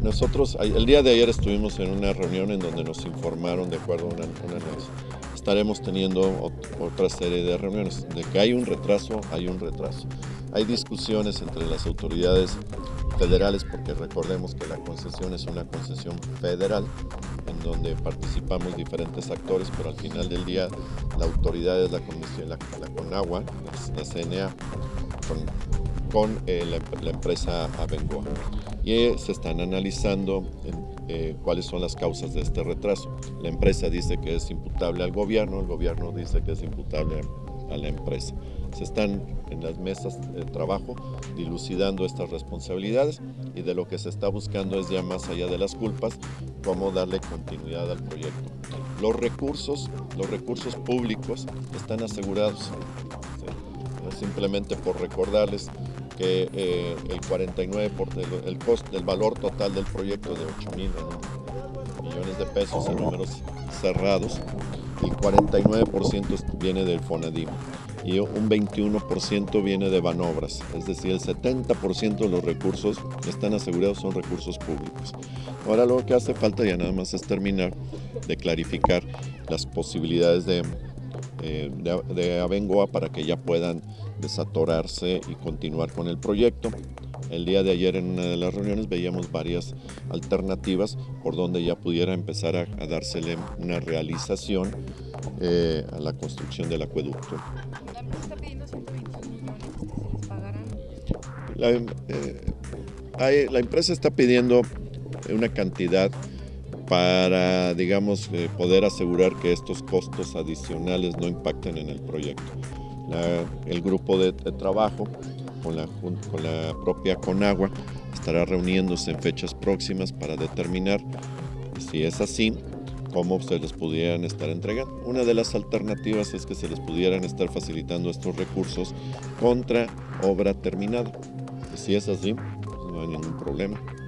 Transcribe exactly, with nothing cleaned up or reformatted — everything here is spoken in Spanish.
Nosotros el día de ayer estuvimos en una reunión en donde nos informaron, de acuerdo a una, una estaremos teniendo otra serie de reuniones. De que hay un retraso, hay un retraso. Hay discusiones entre las autoridades federales, porque recordemos que la concesión es una concesión federal, en donde participamos diferentes actores, pero al final del día la autoridad es la, comisión, la, la CONAGUA, la C N A, con, con eh, la, la empresa Abengoa. Y eh, se están analizando en, eh, cuáles son las causas de este retraso. La empresa dice que es imputable al gobierno, el gobierno dice que es imputable a la empresa. Se están en las mesas de trabajo dilucidando estas responsabilidades, y de lo que se está buscando es, ya más allá de las culpas, cómo darle continuidad al proyecto. Los recursos, los recursos públicos están asegurados. ¿Sí? Simplemente por recordarles que eh, el cuarenta y nueve por ciento, el costo, el valor total del proyecto de ocho mil millones de pesos en números cerrados, el cuarenta y nueve por ciento viene del FONADIM y un veintiuno por ciento viene de Banobras, es decir, el setenta por ciento de los recursos que están asegurados son recursos públicos. Ahora lo que hace falta ya nada más es terminar de clarificar las posibilidades de, eh, de, de Abengoa para que ya puedan desatorarse y continuar con el proyecto. El día de ayer en una de las reuniones veíamos varias alternativas por donde ya pudiera empezar a, a dársele una realización eh, a la construcción del acueducto. ¿La empresa está pidiendo ciento veintiún millones? ¿Pagarán? La, eh, hay, la empresa está pidiendo una cantidad para, digamos, eh, poder asegurar que estos costos adicionales no impacten en el proyecto. La, el grupo de, de trabajo con la, con la propia CONAGUA estará reuniéndose en fechas próximas para determinar, si es así, cómo se les pudieran estar entregando. Una de las alternativas es que se les pudieran estar facilitando estos recursos contra obra terminada. Y si es así, no hay ningún problema.